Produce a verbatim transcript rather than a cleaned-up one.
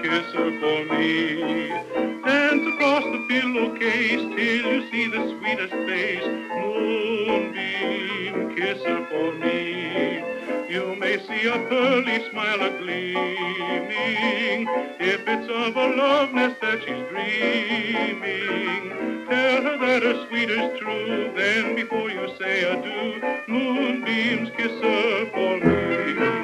kiss her for me. Dance across the pillowcase till you see the sweetest face. Moonbeam, kiss her for me. You may see a pearly smile a-gleaming, if it's of a love nest that she's dreaming. Tell her that her sweet is true, then before you say adieu, moonbeams, kiss her for me.